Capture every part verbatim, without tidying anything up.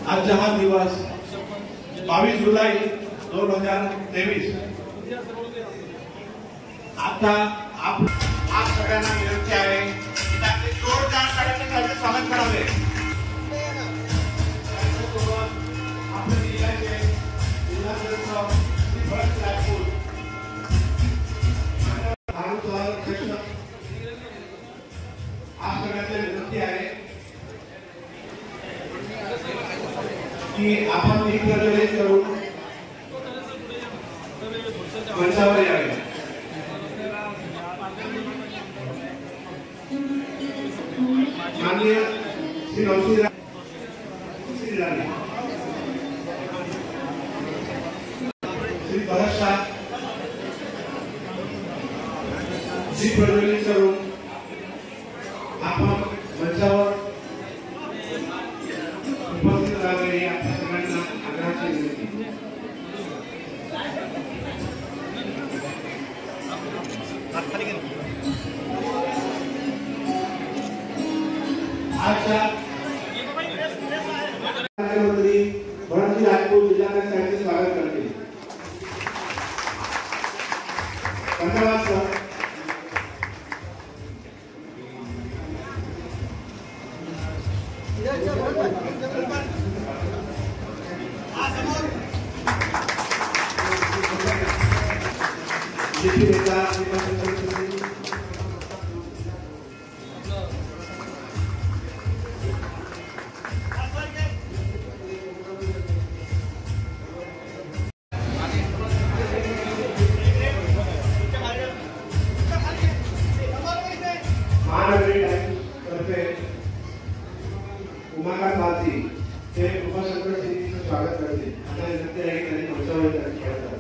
आज जहां दिवस बावीस जुलाई दोन हजार तेवीस आता आप आज सगळ्यांना विनंती आहे की त्याचे जोरदार टाळ्यांनी स्वागत करावे। आपल्या जिल्ह्याचे जिल्हाध्यक्ष भरत राजपूत आज सगळ्यांना विनंती आहे की आपण एक प्रज्वलित करून मंचावर यावे। माननीय श्री नौशी राणी श्री भरत शाह जी प्रज्वलित करून आपण मंचावर उपस्थित राहावे आपल्या सगळ्यांना आग्रहाची विनंती। आजच्या मंत्री भरत राजपूत जिल्हाध्यक्षांचे स्वागत करते। धन्यवाद सर। बीजेपी नेता उमाकांत बालसी हे उपासंघ समितीचं स्वागत करते। आता विनंती आहे की त्यांनी मंचावर यावे।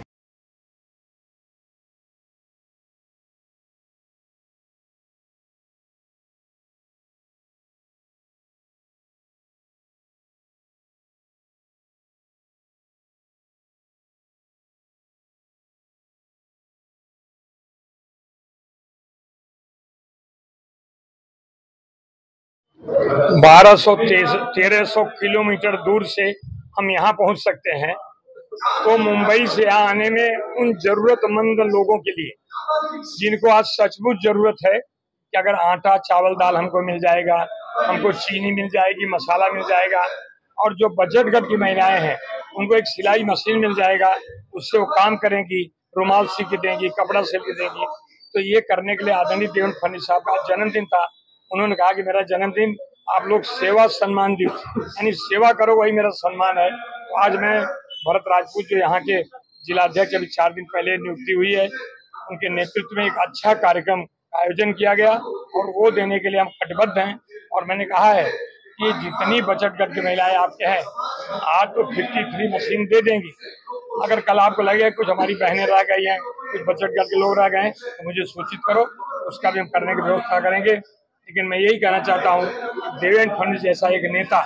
बारह सौ तेरह सौ किलोमीटर दूर से हम यहाँ पहुँच सकते हैं, तो मुंबई से यहाँ आने में उन जरूरतमंद लोगों के लिए जिनको आज सचमुच जरूरत है कि अगर आटा चावल दाल हमको मिल जाएगा, हमको चीनी मिल जाएगी, मसाला मिल जाएगा, और जो बजट घर की महिलाएं हैं उनको एक सिलाई मशीन मिल जाएगा, उससे वो काम करेंगी, रुमाल सी के देंगी, कपड़ा सिल के देंगी। तो ये करने के लिए आदरणीय देवेंद्र फडणवीस साहब का जन्मदिन था। उन्होंने कहा कि मेरा जन्मदिन आप लोग सेवा सम्मान दिवस यानी सेवा करो, वही मेरा सम्मान है। तो आज मैं भरत राजपूत जो यहाँ के जिलाध्यक्ष अभी चार दिन पहले नियुक्ति हुई है, उनके नेतृत्व में एक अच्छा कार्यक्रम का आयोजन किया गया और वो देने के लिए हम कटिबद्ध हैं। और मैंने कहा है कि जितनी बचत घर की महिलाएं आपके हैं आज तो फिफ्टी थ्री मशीन दे देंगी। अगर कल आपको लगे कुछ हमारी बहनें रह गई हैं, कुछ बचत घर के लोग रह गए हैं, तो मुझे सूचित करो, उसका भी हम करने की व्यवस्था करेंगे। लेकिन मैं यही कहना चाहता हूँ, देवेंद्र फडणवीस जैसा एक नेता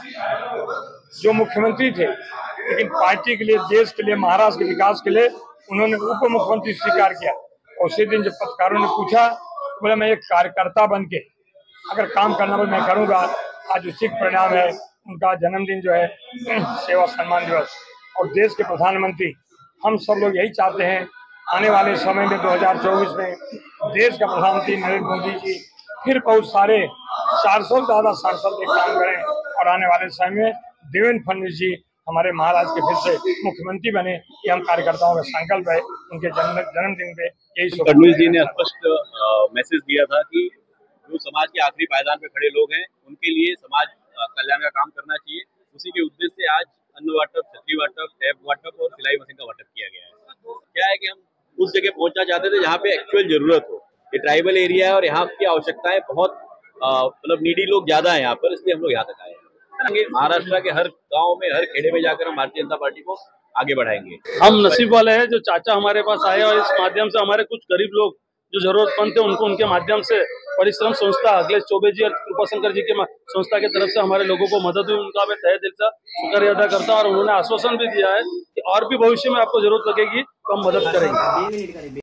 जो मुख्यमंत्री थे लेकिन पार्टी के लिए, देश के लिए, महाराष्ट्र के विकास के लिए उन्होंने उप मुख्यमंत्री स्वीकार किया। और उसी दिन जब पत्रकारों ने पूछा तो बोला मैं एक कार्यकर्ता बन के अगर काम करना हो मैं करूँगा। आज उसी परिणाम है उनका जन्मदिन जो है सेवा सम्मान दिवस। और देश के प्रधानमंत्री हम सब लोग यही चाहते हैं आने वाले समय में दो हजार चौबीस में देश का प्रधानमंत्री नरेंद्र मोदी जी फिर बहुत सारे चार सौ ज्यादा सांसद एक काम करें और आने वाले समय में देवेंद्र फडणवीस जी हमारे महाराष्ट्र के फिर से मुख्यमंत्री बने। ये हम कार्यकर्ताओं का संकल्प है। उनके जन्म जन्मदिन पे यही फडणवीस जी ने स्पष्ट मैसेज दिया था कि जो समाज के आखिरी पायदान पे खड़े लोग हैं उनके लिए समाज कल्याण का काम करना चाहिए। उसी के उद्देश्य से आज अन्न वाटप, छतरी वाटप, टैब वाटप और सिलाई मशीन का वाटप किया गया है। क्या है कि हम उस जगह पहुंचना चाहते थे जहाँ पे एक्चुअल जरूरत हो। ये ट्राइबल एरिया है और यहाँ की आवश्यकताएं बहुत मतलब नीडी लोग ज्यादा है यहाँ पर, इसलिए हम लोग यहाँ तक आए हैं। महाराष्ट्र के हर गांव में, हर खेड़े में जाकर हम भारतीय जनता पार्टी को आगे बढ़ाएंगे। हम नसीब वाले हैं जो चाचा हमारे पास आए और इस माध्यम से हमारे कुछ गरीब लोग जो जरूरतमंद थे उनको उनके माध्यम से परिश्रम संस्था अखिलेश चौबे जी और कृपाशंकर जी के संस्था की तरफ से हमारे लोगों को मदद हुई। उनका मैं तहे दिल से शुक्रिया अदा करता हूँ और उन्होंने आश्वासन भी दिया है कि और भी भविष्य में आपको जरूरत लगेगी तो हम मदद करेंगे।